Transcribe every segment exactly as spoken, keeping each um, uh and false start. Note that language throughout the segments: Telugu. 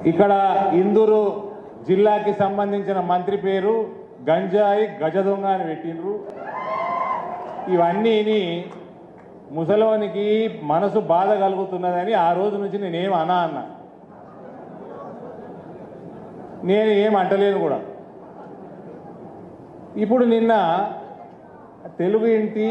ఇక్కడ ఇందూరు జిల్లాకి సంబంధించిన మంత్రి పేరు గంజాయి గజదొంగ అని పెట్టిండ్రు. ఇవన్నీ ముసలోనికి మనసు బాధ కలుగుతున్నదని ఆ రోజు నుంచి నేనేం అనా అన్నా, నేను ఏం అంటలేను కూడా. ఇప్పుడు నిన్న తెలుగు ఇంటి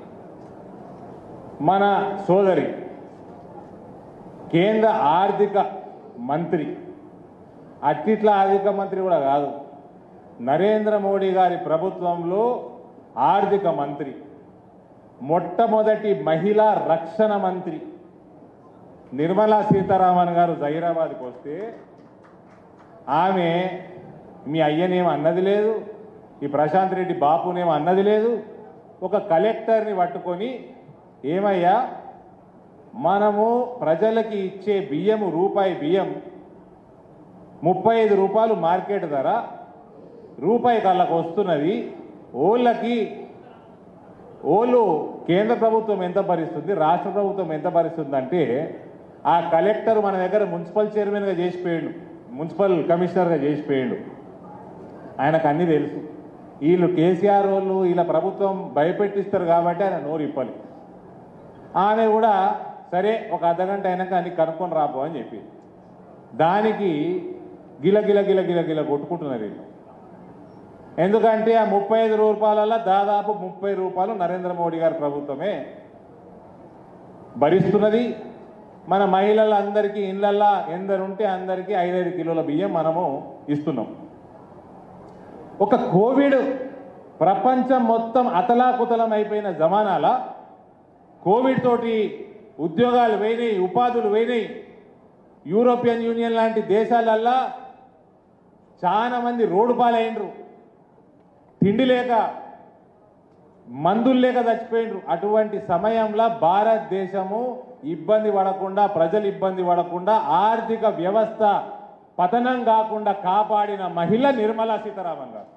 మన సోదరి కేంద్ర ఆర్థిక మంత్రి, అట్టిట్ల ఆర్థిక మంత్రి కూడా కాదు, నరేంద్ర మోడీ గారి ప్రభుత్వంలో ఆర్థిక మంత్రి, మొట్టమొదటి మహిళా రక్షణ మంత్రి నిర్మలా సీతారామన్ గారు జహీరాబాద్కి వస్తే ఆమె మీ అయ్యనేం అన్నది లేదు, ఈ ప్రశాంత్ రెడ్డి బాపునేం అన్నది లేదు. ఒక కలెక్టర్ని పట్టుకొని ఏమయ్యా మనము ప్రజలకి ఇచ్చే బియ్యము రూపాయి బియ్యం ముప్పై ఐదు రూపాయలు మార్కెట్ ధర, రూపాయి కళ్ళకు వస్తున్నది. ఓళ్ళకి ఓళ్ళు కేంద్ర ప్రభుత్వం ఎంత భరిస్తుంది, రాష్ట్ర ప్రభుత్వం ఎంత భరిస్తుంది అంటే ఆ కలెక్టర్ మన దగ్గర మున్సిపల్ చైర్మన్గా చేసిపోయాడు, మున్సిపల్ కమిషనర్గా చేసిపోయాడు. ఆయనకు అన్నీ తెలుసు. వీళ్ళు కేసీఆర్ వాళ్ళు వీళ్ళ ప్రభుత్వం భయపెట్టిస్తారు కాబట్టి ఆయన నోరు ఇప్పాలి. ఆమె కూడా సరే ఒక అర్ధగంట అయినాక అన్ని కనుక్కొని రాబో అని చెప్పి దానికి గిల గిల గిల గిల గిల కొట్టుకుంటున్నారు వీళ్ళు. ఎందుకంటే ఆ ముప్పై ఐదు రూపాయలలో దాదాపు ముప్పై రూపాయలు నరేంద్ర మోడీ గారి ప్రభుత్వమే భరిస్తున్నది. మన మహిళలందరికీ ఇళ్ళల్లో ఎందరుంటే అందరికీ ఐదైదు కిలోల బియ్యం మనము ఇస్తున్నాం. ఒక కోవిడ్ ప్రపంచం మొత్తం అతలాకుతలం అయిపోయిన జమానాల కోవిడ్ తోటి ఉద్యోగాలు పోయినాయి, ఉపాధులు పోయినాయి. యూరోపియన్ యూనియన్ లాంటి దేశాలల్లా చాలా మంది రోడ్డు పాలైనరు, తిండి లేక మందులు లేక చచ్చిపోయినరు. అటువంటి సమయంలో భారతదేశము ఇబ్బంది పడకుండా, ప్రజలు ఇబ్బంది పడకుండా, ఆర్థిక వ్యవస్థ పతనం కాకుండా కాపాడిన మహిళ నిర్మలా సీతారామన్ గారు.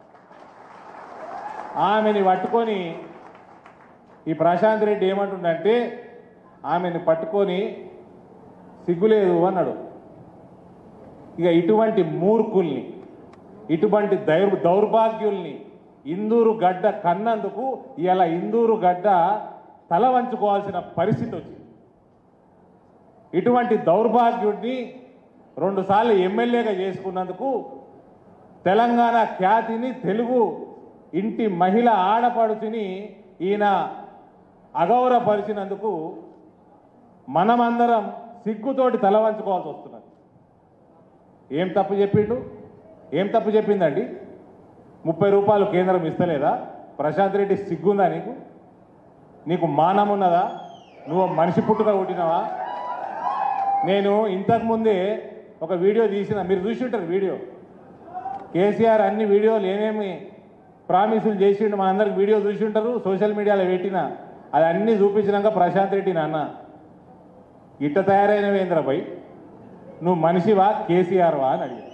ఆమెని పట్టుకొని ఈ ప్రశాంత్ రెడ్డి ఏమంటుండంటే ఆమెను పట్టుకొని సిగ్గులేదు అన్నాడు. ఇక ఇటువంటి మూర్ఖుల్ని, ఇటువంటి దౌర్ దౌర్భాగ్యుల్ని ఇందూరు గడ్డ కన్నందుకు ఇలా ఇందూరు గడ్డ తల వంచుకోవాల్సిన పరిస్థితి వచ్చింది. ఇటువంటి దౌర్భాగ్యుడిని రెండుసార్లు ఎమ్మెల్యేగా చేసుకున్నందుకు తెలంగాణ ఖ్యాతిని, తెలుగు ఇంటి మహిళ ఆడపడుచుని ఈయన అగౌరవపరిచినందుకు మనమందరం సిగ్గుతోటి తల వంచుకోవాల్సి వస్తున్నది. ఏం తప్పు చెప్పిండు, ఏం తప్పు చెప్పిందండి? ముప్పై రూపాయలు కేంద్రం ఇస్తలేదా? ప్రశాంత్ రెడ్డి సిగ్గుందా నీకు? నీకు మానం ఉన్నదా? నువ్వు మనిషి పుట్టుక కొట్టినావా? నేను ఇంతకుముందే ఒక వీడియో తీసిన, మీరు చూసి ఉంటారు వీడియో. కేసీఆర్ అన్ని వీడియోలు ఏమేమి ప్రామిసులు చేసిండు మనందరికి వీడియో చూసి ఉంటారు, సోషల్ మీడియాలో పెట్టిన అది అన్నీ చూపించినాక ప్రశాంత్ రెడ్డి నాన్న ఇట్ట తయారైనవేంద్రపై నువ్వు మనిషివా కేసీఆర్ వా అని అడిగాడు.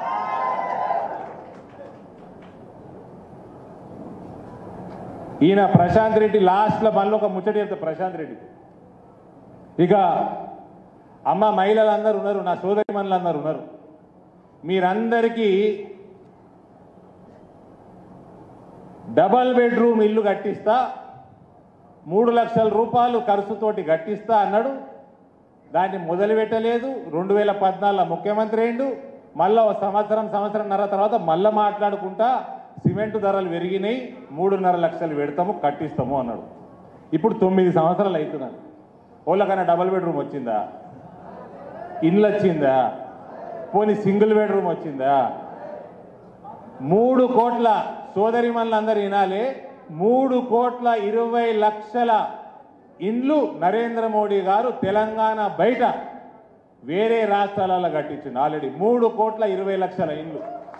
ఈయన ప్రశాంత్ రెడ్డి లాస్ట్లో మనలో ఒక ముచ్చట చెప్తా. ప్రశాంత్ రెడ్డి ఇక అమ్మ మహిళలందరూ ఉన్నారు, నా సోదరి మనులందరూ ఉన్నారు, మీరందరికీ డబల్ బెడ్రూమ్ ఇల్లు కట్టిస్తా, మూడు లక్షల రూపాయలు ఖర్చుతోటి కట్టిస్తా అన్నాడు. దాన్ని మొదలుపెట్టలేదు. రెండు వేల పద్నాలుగులో ముఖ్యమంత్రి అయిండు. మళ్ళా ఒక సంవత్సరం సంవత్సరంన్నర తర్వాత మళ్ళీ మాట్లాడుకుంటా సిమెంట్ ధరలు పెరిగినాయి, మూడున్నర లక్షలు పెడతాము కట్టిస్తాము అన్నాడు. ఇప్పుడు తొమ్మిది సంవత్సరాలు అవుతున్నాడు. వాళ్ళకన్నా డబల్ బెడ్రూమ్ వచ్చిందా? ఇల్లు వచ్చిందా? పోనీ సింగిల్ బెడ్రూమ్ వచ్చిందా? మూడు కోట్ల సోదరి మనులందరూ వినాలి, మూడు కోట్ల ఇరవై లక్షల ఇండ్లు నరేంద్ర మోడీ గారు తెలంగాణ బయట వేరే రాష్ట్రాలలో కట్టించింది. ఆల్రెడీ మూడు కోట్ల ఇరవై లక్షల ఇండ్లు.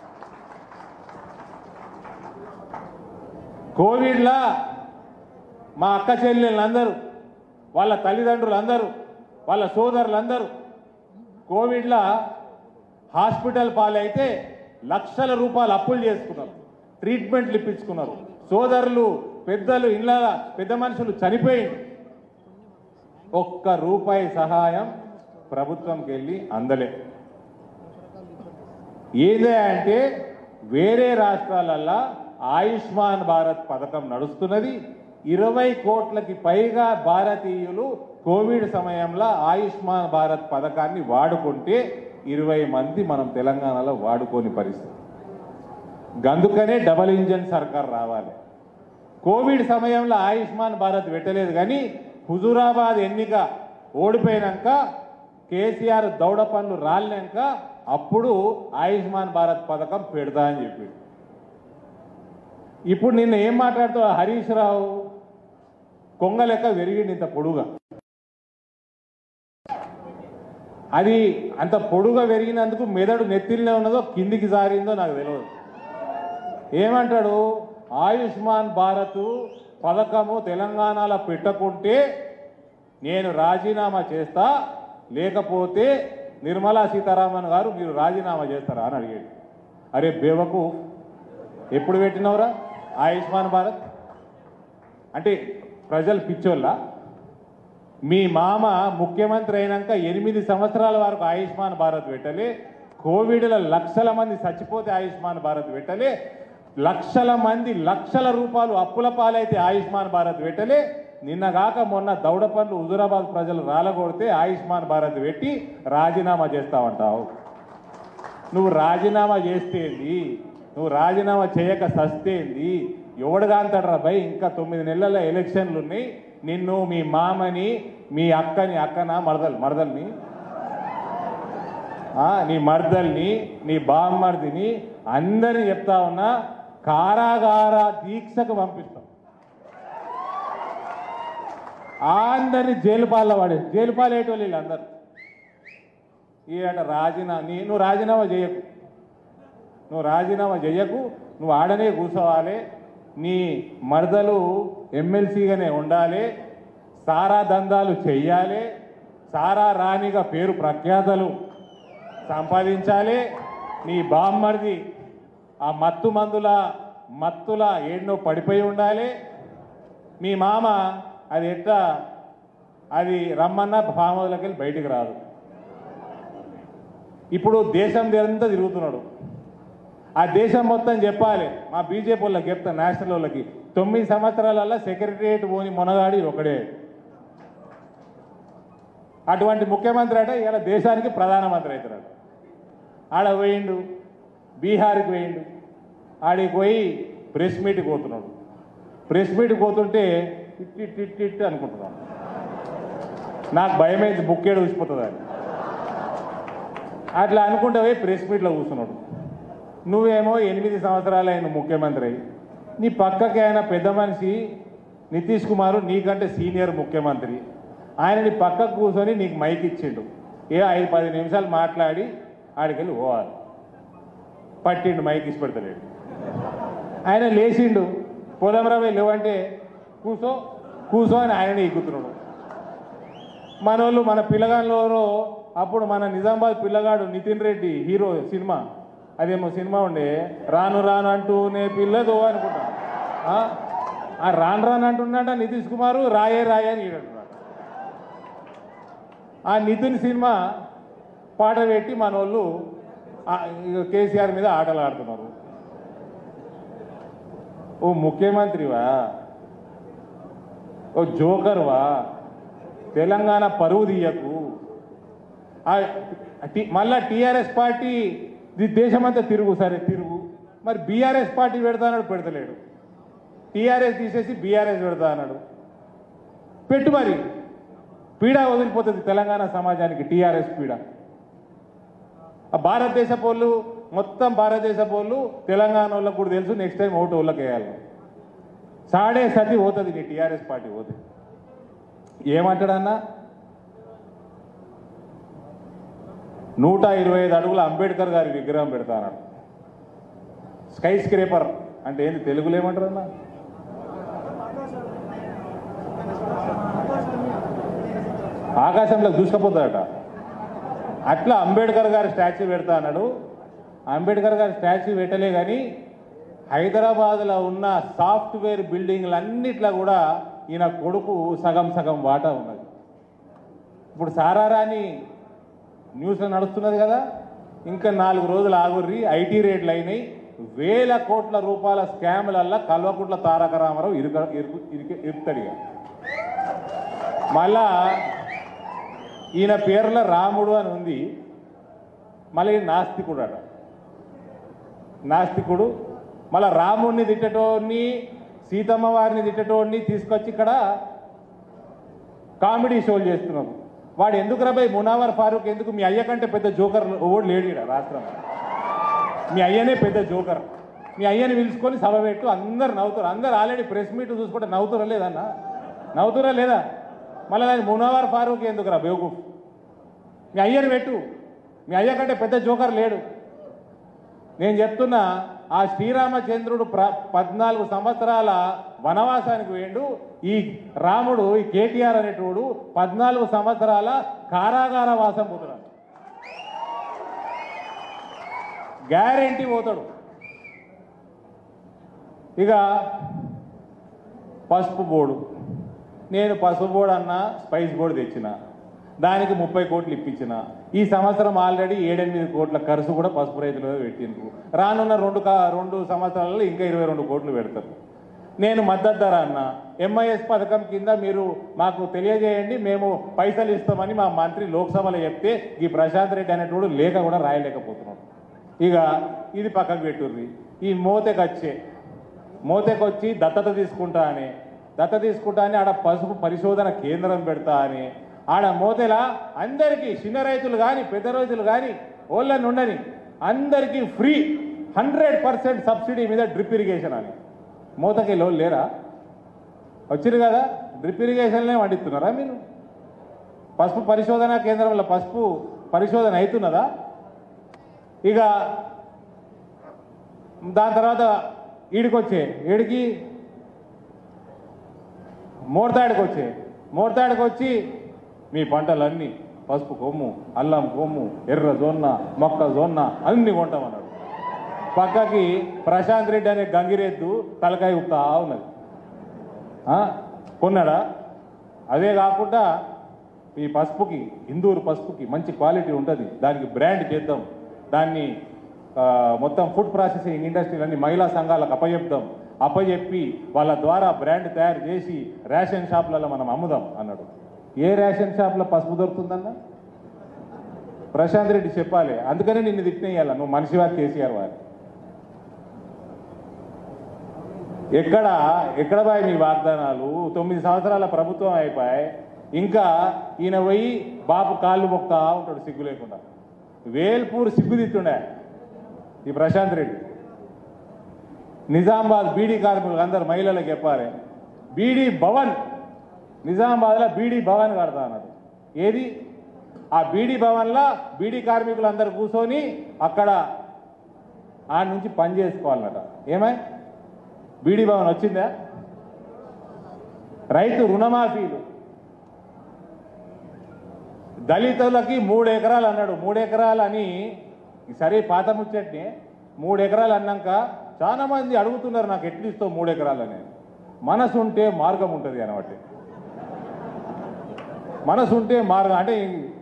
కోవిడ్లా మా అక్క చెల్లెళ్ళందరూ, వాళ్ళ తల్లిదండ్రులందరూ, వాళ్ళ సోదరులందరూ కోవిడ్లా హాస్పిటల్ పాలైతే లక్షల రూపాయలు అప్పులు చేసుకున్నారు, ట్రీట్మెంట్లు ఇప్పించుకున్నారు. సోదరులు, పెద్దలు, ఇళ్ళ పెద్ద మనుషులు చనిపోయింది. ఒక్క రూపాయి సహాయం ప్రభుత్వంకి వెళ్ళి అందలే. ఏదే అంటే వేరే రాష్ట్రాలల్లో ఆయుష్మాన్ భారత్ పథకం నడుస్తున్నది. ఇరవై కోట్లకి పైగా భారతీయులు కోవిడ్ సమయంలో ఆయుష్మాన్ భారత్ పథకాన్ని వాడుకుంటే ఇరవై మంది మనం తెలంగాణలో వాడుకోని పరిస్థితి. అందుకనే డబల్ ఇంజన్ సర్కార్ రావాలి. కోవిడ్ సమయంలో ఆయుష్మాన్ భారత్ పెట్టలేదు, కానీ హుజూరాబాద్ ఎన్నిక ఓడిపోయినాక కేసీఆర్ దౌడ పనులు రాలినాక అప్పుడు ఆయుష్మాన్ భారత్ పథకం పెడతా అని చెప్పి. ఇప్పుడు నిన్న ఏం మాట్లాడుతావు? హరీష్ రావు కొంగ లెక్క పెరిగింది ఇంత పొడుగా. అది అంత పొడుగా పెరిగినందుకు మెదడు నెత్తిలో ఉన్నదో కిందికి జారిందో నాకు తెలియదు. ఏమంటాడు? ఆయుష్మాన్ భారత్ పథకము తెలంగాణలో పెట్టకుంటే నేను రాజీనామా చేస్తా, లేకపోతే నిర్మలా సీతారామన్ గారు మీరు రాజీనామా చేస్తారా అని అడిగాడు. అరే బేవకు, ఎప్పుడు పెట్టినవరా ఆయుష్మాన్ భారత్? అంటే ప్రజలు పిచ్చోళ్ళ? మీ మామ ముఖ్యమంత్రి అయినాక ఎనిమిది సంవత్సరాల వరకు ఆయుష్మాన్ భారత్ పెట్టలే. కోవిడ్లో లక్షల మంది చచ్చిపోతే ఆయుష్మాన్ భారత్ పెట్టలే. లక్షల మంది లక్షల రూపాయలు అప్పుల పాలైతే ఆయుష్మాన్ భారత్ పెట్టలే. నిన్నగాక మొన్న దౌడ పనులు హుజూరాబాద్ ప్రజలు రాలగొడితే ఆయుష్మాన్ భారత్ పెట్టి రాజీనామా చేస్తావంటావు. నువ్వు రాజీనామా చేస్తేంది? నువ్వు రాజీనామా చేయక సస్తేంది? ఎవడుగా అంటాడరా భయ్? ఇంకా తొమ్మిది నెలల ఎలక్షన్లు ఉన్నాయి. నిన్ను, మీ మామని, మీ అక్కని, అక్కన మరదలు మరదల్ని నీ మర్దల్ని, నీ బామ్మర్దిని అందరినీ చెప్తా ఉన్నా, కారాగార దీక్షకు పంపిస్తాం. అందరినీ జైలు పాలలో పడే జైలు పాలేటోళ్ళు వీళ్ళందరూ. ఈ అట రాజీనామా నీ నువ్వు రాజీనామా చేయకు, నువ్వు రాజీనామా చేయకు, నువ్వు ఆడనే కూర్చోవాలి. నీ మరదలు ఎమ్మెల్సీగానే ఉండాలి, సారా దందాలు చెయ్యాలి, సారా రాణిగా పేరు ప్రఖ్యాతలు సంపాదించాలి. నీ బామ్మర్ది ఆ మత్తు మందుల మత్తుల ఏడ్నో పడిపోయి ఉండాలి. మీ మామ అది ఎట్లా అది రమ్మన్నా ఫామ్ హౌస్లోకి వెళ్ళి బయటికి రాదు. ఇప్పుడు దేశం అంతా తిరుగుతున్నాడు. ఆ దేశం మొత్తం చెప్పాలి. మా బీజేపీ వాళ్ళకి చెప్తా, నేషనల్ వాళ్ళకి, తొమ్మిది సంవత్సరాలలో సెక్రటరియట్ పోని మొనగాడి ఒకడే. అటువంటి ముఖ్యమంత్రి అంటే ఇలా దేశానికి ప్రధానమంత్రి అవుతున్నాడు. ఆడ పోయిండు, బీహార్కి పోయిండు. ఆడికి పోయి ప్రెస్ మీట్కి పోతున్నాడు. ప్రెస్ మీట్కి పోతుంటే ఇట్ ఇట్ ఇట్ ఇట్ అనుకుంటున్నాను. నాకు భయమైంది, బుక్కేడు ఊసిపోతుంది అని. అట్లా అనుకుంటే పోయి ప్రెస్ మీట్లో కూర్చున్నాడు. నువ్వేమో ఎనిమిది సంవత్సరాలు అయిన ముఖ్యమంత్రి అయ్యి, నీ పక్కకి ఆయన పెద్ద మనిషి నితీష్ కుమార్ నీకంటే సీనియర్ ముఖ్యమంత్రి, ఆయన నీ పక్కకు కూర్చొని నీకు మైక్ ఇచ్చిండు. ఏ ఐదు పది నిమిషాలు మాట్లాడి ఆడికెళ్ళి పోవాలి. పట్టిండు, మైక్ ఇచ్చి పెడతలేడు. ఆయన లేచిండు, పోదామరావే లేవంటే కూసో కూసో అని ఆయననే ఎక్కుతున్నాడు. మనోళ్ళు మన పిల్లగాళ్ళలో అప్పుడు మన నిజామాబాద్ పిల్లగాడు నితిన్ రెడ్డి హీరో సినిమా, అదేమో సినిమా ఉండే, రాను రాను అంటూనే పిల్లదో అనుకుంటా. ఆ రాను రాను అంటున్నాడ నితీష్ కుమారు, రాయే రాయే అని ఈడంటున్నాడు. ఆ నితిన్ సినిమా పాట పెట్టి మన వాళ్ళు కేసీఆర్ మీద ఆటలు ఆడుతున్నారు. ఓ ముఖ్యమంత్రివా, ఓ జోకర్వా, తెలంగాణ పరువు తీయకు. మళ్ళా టీఆర్ఎస్ పార్టీ దేశమంతా తిరుగు, సరే తిరుగు. మరి బీఆర్ఎస్ పార్టీ పెడతా అన్నాడు, పెడతలేడు. టీఆర్ఎస్ తీసేసి బీఆర్ఎస్ పెడతా అన్నాడు, పెట్టు. మరి పీడ వదిలిపోతుంది తెలంగాణ సమాజానికి, టీఆర్ఎస్ పీడ. భారతదేశ పోళ్ళు మొత్తం భారతదేశ పోళ్ళు తెలంగాణ వాళ్ళకు కూడా తెలుసు, నెక్స్ట్ టైం ఓటు వాళ్ళకి వేయాలి. సాడే సతి పోతుంది నీ టీఆర్ఎస్ పార్టీ పోతుంది. ఏమంటాడన్నా? నూట ఇరవై ఐదు అడుగుల అంబేద్కర్ గారి విగ్రహం పెడతా అన్నాడు. స్కై స్క్రేపర్ అంటే ఏంది తెలుగులో ఏమంటారు అన్న? ఆకాశంలో దూసుకపోతాడట. అట్లా అంబేద్కర్ గారి స్టాచ్యూ పెడతా అన్నాడు. అంబేద్కర్ గారి స్టాచ్యూ పెట్టలే, కానీ హైదరాబాద్లో ఉన్న సాఫ్ట్వేర్ బిల్డింగ్లన్నిట్లో కూడా ఈయన కొడుకు సగం సగం వాటా ఉన్నది. ఇప్పుడు సారారాని న్యూస్లో నడుస్తున్నది కదా, ఇంకా నాలుగు రోజులు ఆగుర్రి, ఐటీ రేట్లు అయినాయి, వేల కోట్ల రూపాయల స్కామ్లల్లా కల్వకుంట్ల తారక రామారావు ఇరుక ఇరుకు ఇరుకు ఇరుకుతాడిగా. మళ్ళా ఈయన పేర్ల రాముడు అని ఉంది, మళ్ళీ నాస్తికుడు అట. నాస్తికుడు మళ్ళా రాముడిని తిట్టటోడిని, సీతమ్మ వారిని తిట్టటోడిని తీసుకొచ్చి ఇక్కడ కామెడీ షోలు చేస్తున్నాము. వాడు ఎందుకు రాబాయి మునావర్ ఫారూక్ ఎందుకు? మీ అయ్య కంటే పెద్ద జోకర్ ఓడు లేడు ఇక్కడ రాష్ట్రం. మీ అయ్యనే పెద్ద జోకర్. మీ అయ్యని పిలుచుకొని సభ పెట్టు, అందరు నవ్వుతారు. అందరు ఆల్రెడీ ప్రెస్ మీట్ చూసుకుంటే నవ్వుతారా లేదన్న? నవ్వుతారా లేదా? మళ్ళీ దాన్ని మునావర్ ఫారూక్ ఎందుకు రా బేవకూఫ్? మీ అయ్యని పెట్టు, మీ అయ్య కంటే పెద్ద జోకర్ లేడు. నేను చెప్తున్నా, ఆ శ్రీరామచంద్రుడు ప్ర పద్నాలుగు సంవత్సరాల వనవాసానికి వేయండు. ఈ రాముడు, ఈ కేటీఆర్ అనేటోడు పద్నాలుగు సంవత్సరాల కారాగార వాసం పోతున్నాడు. గ్యారెంటీ పోతాడు. ఇక పసుపు బోర్డు, నేను పసుపు బోర్డు అన్న స్పైస్ బోర్డు తెచ్చిన, దానికి ముప్పై కోట్లు ఇప్పించిన. ఈ సంవత్సరం ఆల్రెడీ ఏడెనిమిది కోట్ల ఖర్చు కూడా పసుపు రైతులు పెట్టిండ్రు. రానున్న రెండు రెండు సంవత్సరాలలో ఇంకా ఇరవై రెండు కోట్లు పెడతారు. నేను మద్దతు ధర అన్న, ఎంఐఎస్ పథకం కింద మీరు మాకు తెలియజేయండి, మేము పైసలు ఇస్తామని మా మంత్రి లోక్సభలో చెప్తే ఈ ప్రశాంత్ రెడ్డి అనేటోడు లేఖ కూడా రాయలేకపోతున్నాడు. ఇక ఇది పక్కకు పెట్టుర్రి. ఈ మోతెకొచ్చే మోతెకొచ్చి దత్తత తీసుకుంటా అని దత్త తీసుకుంటా అని ఆడ పసుపు పరిశోధన కేంద్రం పెడతా అని, ఆడ మోతెలా అందరికీ చిన్న రైతులు కానీ పెద్ద రైతులు కానీ ఓళ్ళని ఉండని అందరికీ ఫ్రీ హండ్రెడ్ పర్సెంట్ సబ్సిడీ మీద డ్రిప్ ఇరిగేషన్ అని. మోతకి లోన్ లేరా? వచ్చిరు కదా, డ్రిప్ ఇరిగేషన్లే వండిస్తున్నారా మీరు? పసుపు పరిశోధన కేంద్రంలో పసుపు పరిశోధన అవుతున్నదా? ఇక దాని తర్వాత ఈడికొచ్చే ఈడికి మోర్తాడికి వచ్చే మోర్తాడికి వచ్చి మీ పంటలన్నీ పసుపు కొమ్ము, అల్లం కొమ్ము, ఎర్ర జొన్న, మొక్క జొన్న అన్ని కొంటామన్నాడు. పక్కకి ప్రశాంత్ రెడ్డి అనే గంగిరెద్దు తలకాయ ఉప్తా ఉన్నది. కొన్నాడా? అదే కాకుండా ఈ పసుపుకి, ఇందూరు పసుపుకి మంచి క్వాలిటీ ఉంటుంది, దానికి బ్రాండ్ చేద్దాం, దాన్ని మొత్తం ఫుడ్ ప్రాసెసింగ్ ఇండస్ట్రీలన్నీ మహిళా సంఘాలకు అప్పచెప్దాం, అప్పచెప్పి వాళ్ళ ద్వారా బ్రాండ్ తయారు చేసి రేషన్ షాపులలో మనం అమ్ముదాం అన్నాడు. ఏ రేషన్ షాప్లో పసుపు దొరుకుతుందన్న? ప్రశాంత్ రెడ్డి చెప్పాలి. అందుకనే నిన్ను తిట్టినేయాల, నువ్వు మనిషి వారి కేసీఆర్ వారి. ఎక్కడ ఎక్కడ పోయి మీ వాగ్దానాలు? తొమ్మిది సంవత్సరాల ప్రభుత్వం అయిపోయాయి, ఇంకా ఈయన పోయి బాబు కాళ్ళు మొక్తా ఉంటాడు సిగ్గు లేకుండా. వేల్పూర్ సిగ్గు తిట్టుండే ఈ ప్రశాంత్ రెడ్డి. నిజామాబాద్ బీడీ కార్మికులు అందరు మహిళలకు చెప్పాలి, బీడీ భవన్ నిజామాబాద్లో బీడీ భవన్ కడతా అన్నాడు. ఏది? ఆ బీడీ భవన్లో బీడీ కార్మికులు అందరు కూర్చొని అక్కడ ఆ నుంచి పని చేసుకోవాలన్నట. ఏమై బీడీ భవన్ వచ్చిందా? రైతు రుణమాఫీలు, దళితులకి మూడు ఎకరాలు అన్నాడు. మూడు ఎకరాలు అని సరే పాత ముచ్చట్ని మూడు ఎకరాలు అన్నాక చాలా మంది అడుగుతున్నారు, నాకు ఎట్లు ఇస్తావు మూడు ఎకరాలని. మనసు ఉంటే మార్గం ఉంటుంది అనమాట. మనసు ఉంటే మార్గం అంటే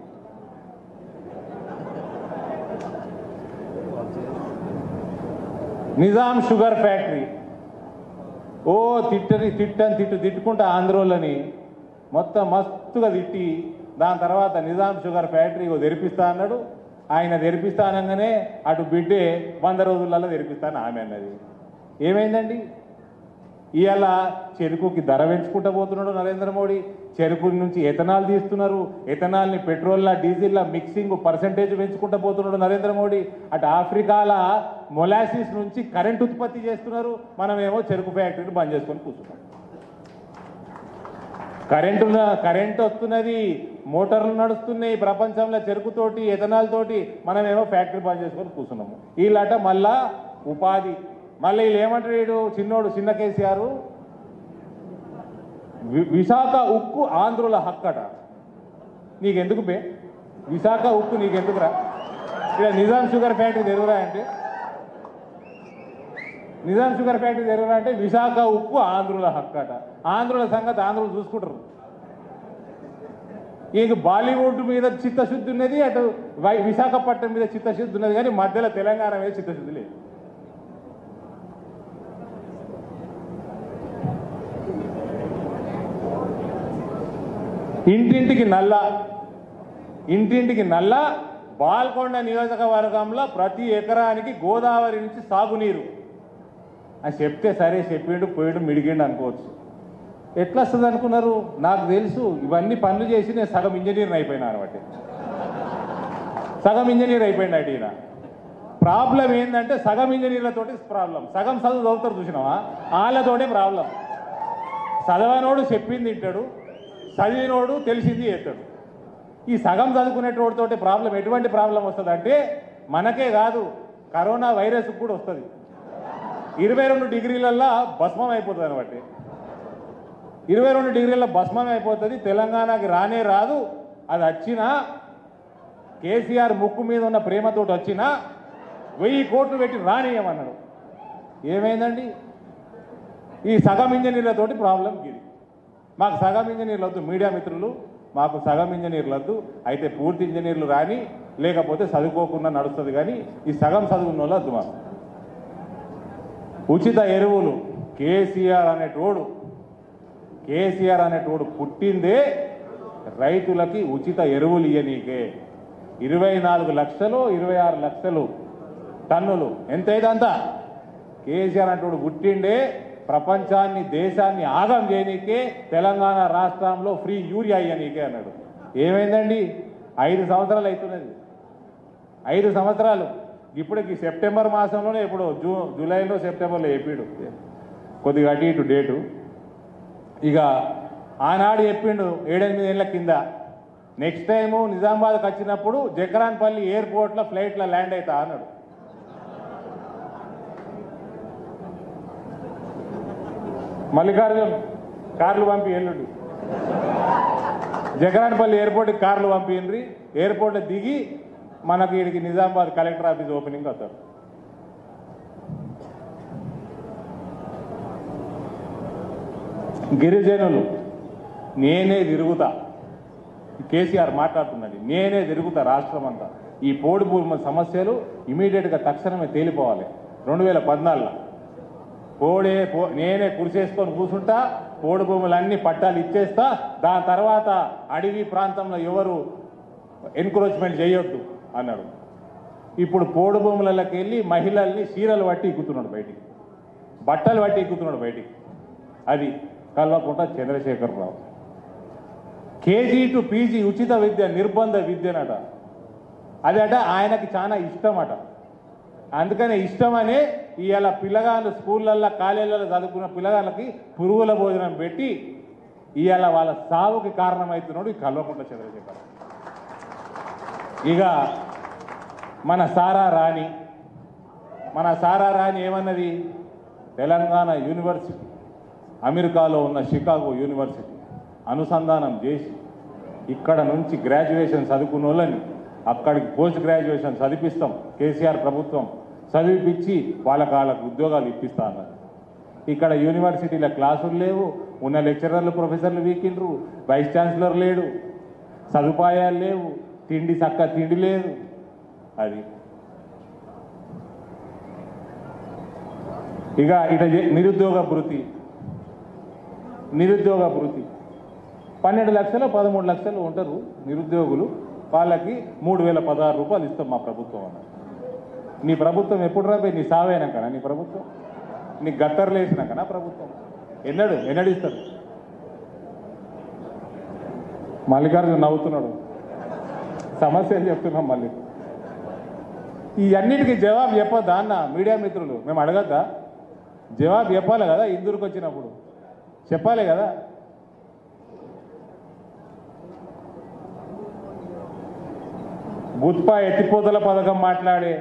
నిజాం షుగర్ ఫ్యాక్టరీ ఓ తిట్టని తిట్టని తిట్టు తిట్టుకుంటా ఆంధ్రోళ్ళని మొత్తం మస్తుగా తిట్టి, దాని తర్వాత నిజాం షుగర్ ఫ్యాక్టరీ తెరిపిస్తా అన్నాడు. ఆయన తెరిపిస్తా అనగానే అటు బిడ్డే వంద రోజులలో తెరిపిస్తాను ఆమె అన్నది. ఏమైందండి? ఇవాళ చెరుకుకి ధర పెంచుకుంటూ పోతున్నాడు నరేంద్ర మోడీ. చెరుకు నుంచి ఎథనాల్ తీస్తున్నారు, ఎథనాల్ని పెట్రోల్లా డీజిల్లా మిక్సింగ్ పర్సంటేజ్ పెంచుకుంటూ పోతున్నాడు నరేంద్ర మోడీ. అటు ఆఫ్రికాల మొలాసిస్ నుంచి కరెంట్ ఉత్పత్తి చేస్తున్నారు, మనమేమో చెరుకు ఫ్యాక్టరీని బంద్ చేసుకొని కూర్చున్నాం. కరెంటు కరెంట్ వస్తున్నది, మోటార్లు నడుస్తున్నాయి ప్రపంచంలో చెరుకుతోటి ఎథనాల్ తోటి, మనమేమో ఫ్యాక్టరీ బంద్ చేసుకొని కూర్చున్నాము. వీళ్ళట మళ్ళా ఉపాధి, మళ్ళీ వీళ్ళు ఏమంటారు, వీడు చిన్నోడు చిన్న కేసీఆర్ విశాఖ ఉక్కు ఆంధ్రుల హక్కట. నీకెందుకు బే విశాఖ ఉక్కు? నీకెందుకురా? ఇక్కడ నిజాం షుగర్ ఫ్యాక్టరీ తెరువురా అంటే నిజాం షుగర్ ఫ్యాక్టరీ తెరువురా అంటే విశాఖ ఉక్కు ఆంధ్రుల హక్కట. ఆంధ్రుల సంగతి ఆంధ్రులు చూసుకుంటారు. ఇక బాలీవుడ్ మీద చిత్తశుద్ధి ఉన్నది, అటు వై- విశాఖపట్నం మీద చిత్తశుద్ధి ఉన్నది, కానీ మధ్యలో తెలంగాణ మీద చిత్తశుద్ధి లేదు. ఇంటింటికి నల్ల ఇంటింటికి నల్ల బాల్కొండ నియోజకవర్గంలో ప్రతి ఎకరానికి గోదావరి నుంచి సాగునీరు అని చెప్తే సరే చెప్పిండు పోయాడు మిడిగిండు అనుకోవచ్చు. ఎట్లా వస్తుంది అనుకున్నారు? నాకు తెలుసు ఇవన్నీ పనులు చేసి నేను సగం ఇంజనీర్ని అయిపోయినా అనమాట. సగం ఇంజనీర్ అయిపోయింది అటు ఈయన. ప్రాబ్లం ఏంటంటే సగం ఇంజనీర్లతోటి ప్రాబ్లం, సగం చదువు చదువుతారు చూసినావా, వాళ్ళతోటే ప్రాబ్లం. చదవనోడు చెప్పింది తింటాడు, చదివినోడు తెలిసింది చేస్తాడు. ఈ సగం చదువుకునేటోడితోటి ప్రాబ్లం ఎటువంటి ప్రాబ్లం వస్తుంది అంటే మనకే కాదు, కరోనా వైరస్ కూడా వస్తుంది. ఇరవై రెండు డిగ్రీలల్లో భస్మం అయిపోతుంది అనమాట. ఇరవై రెండు డిగ్రీల భస్మం అయిపోతుంది. తెలంగాణకి రానే రాదు. అది వచ్చినా కేసీఆర్ ముక్కు మీద ఉన్న ప్రేమతోటి వచ్చినా వెయ్యి కోట్లు పెట్టి రానియమన్నాడు. ఏమైందండి? ఈ సగం ఇంజనీర్లతోటి ప్రాబ్లం ఇది. మాకు సగం ఇంజనీర్లు వద్దు, మీడియా మిత్రులు, మాకు సగం ఇంజనీర్లు వద్దు. అయితే పూర్తి ఇంజనీర్లు రాని, లేకపోతే చదువుకోకుండా నడుస్తుంది, కానీ ఈ సగం చదువుకున్న వాళ్ళు వద్దు మాకు. ఉచిత ఎరువులు కేసీఆర్ అనేటోడు కేసీఆర్ అనేటోడు పుట్టిందే రైతులకి ఉచిత ఎరువులు ఇయ్యనీకే. ఇరవై నాలుగు లక్షలు ఇరవై ఆరు లక్షలు టన్నులు ఎంతైదంతా కేసీఆర్ అనేటోడు పుట్టిండే ప్రపంచాన్ని దేశాన్ని ఆగం చేయనీకే, తెలంగాణ రాష్ట్రంలో ఫ్రీ యూరియా ఇయ్యనీకే అన్నాడు. ఏమైందండి? ఐదు సంవత్సరాలు అవుతున్నది. ఐదు సంవత్సరాలు ఇప్పటికి సెప్టెంబర్ మాసంలోనే, ఇప్పుడు జూ జూలైలో సెప్టెంబర్లో చెప్పాడు, కొద్దిగా అటు ఇటు డేటు. ఇక ఆనాడు చెప్పిండు ఏడెనిమిది ఏళ్ళ కింద, నెక్స్ట్ టైము నిజామాబాద్కి వచ్చినప్పుడు జక్రాన్పల్లి ఎయిర్పోర్ట్లో ఫ్లైట్లో ల్యాండ్ అవుతా అన్నాడు. మల్లికార్జున్ కార్లు పంపి ఎల్లుండి జగరాన్పల్లి ఎయిర్పోర్ట్కి కార్లు పంపిండ్రి, ఎయిర్పోర్ట్లో దిగి మనకి వీడికి నిజామాబాద్ కలెక్టర్ ఆఫీస్ ఓపెనింగ్ వస్తారు. గిరిజనులు నేనే తిరుగుతా, కేసీఆర్ మాట్లాడుతున్నది, నేనే తిరుగుతా రాష్ట్రం అంతా. ఈ పోడు భూమి సమస్యలు ఇమీడియట్గా తక్షణమే తేలిపోవాలి. రెండు వేల పద్నాలుగులో పోడే పో నేనే కురిసేసుకొని కూర్చుంటా, పోడు భూములన్నీ పట్టాలు ఇచ్చేస్తా, దాని తర్వాత అడవి ప్రాంతంలో ఎవరు ఎన్క్రోచ్మెంట్ చేయొద్దు అన్నాడు. ఇప్పుడు పోడు భూములకి వెళ్ళి మహిళల్ని చీరలు పట్టి ఎక్కుతున్నాడు బయటికి, బట్టలు పట్టి ఎక్కుతున్నాడు బయటికి. అది Kalvakuntla Chandrashekar Rao. KG to PG ఉచిత విద్య, నిర్బంధ విద్యనట. అదట ఆయనకి చాలా ఇష్టం అట. అందుకనే ఇష్టమనే ఇవాళ పిల్లగాళ్ళు స్కూళ్ళల్లో కాలేజీలలో చదువుకున్న పిల్లగాళ్ళకి పురుగుల భోజనం పెట్టి ఇవాళ వాళ్ళ సావుకి కారణమవుతున్నాడు ఈ కల్వకుంట్ల చంద్రశేఖర్. ఇక మన సారా రాణి మన సారా రాణి ఏమన్నది? తెలంగాణ యూనివర్సిటీ అమెరికాలో ఉన్న షికాగో యూనివర్సిటీ అనుసంధానం చేసి ఇక్కడ నుంచి గ్రాడ్యుయేషన్ చదువుకున్న వాళ్ళని అక్కడికి పోస్ట్ గ్రాడ్యుయేషన్ చదివిస్తాం, కేసీఆర్ ప్రభుత్వం చదివిపించి వాళ్ళకి వాళ్ళకు ఉద్యోగాలు ఇప్పిస్తా అన్నారు. ఇక్కడ యూనివర్సిటీల క్లాసులు లేవు, ఉన్న లెక్చరర్లు ప్రొఫెసర్లు వీకిండ్రు, వైస్ ఛాన్సలర్ లేడు, సదుపాయాలు లేవు, తిండి చక్క తిండి లేదు. అది ఇక ఇట నిరుద్యోగ భృతి నిరుద్యోగ భృతి పన్నెండు లక్షలు పదమూడు లక్షలు ఉంటారు నిరుద్యోగులు, వాళ్ళకి మూడు వేల పదహారు రూపాయలు ఇస్తాం మా ప్రభుత్వం అన్నారు. నీ ప్రభుత్వం ఎప్పుడు రాబోయే? నీ సావైనాకనా నీ ప్రభుత్వం? నీ గత్తర్లు వేసినాకనా ప్రభుత్వం? ఎన్నడు ఎన్నడు ఇస్తారు? మల్లికార్జున నవ్వుతున్నాడు. సమస్య ఏం చెప్తున్నాం మళ్ళీ. ఈ అన్నిటికీ జవాబు చెప్పొద్దా అన్న మీడియా మిత్రులు? మేము అడగద్దా? జవాబు చెప్పాలి కదా, ఇందూరుకు వచ్చినప్పుడు చెప్పాలి కదా. బుత్పా ఎత్తిపోతల పథకం మాట్లాడే,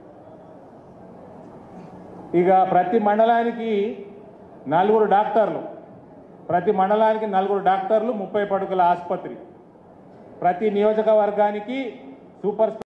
ఇక ప్రతి మండలానికి నలుగురు డాక్టర్లు ప్రతి మండలానికి నలుగురు డాక్టర్లు ముప్పై పడుకుల ఆసుపత్రి, ప్రతి నియోజకవర్గానికి సూపర్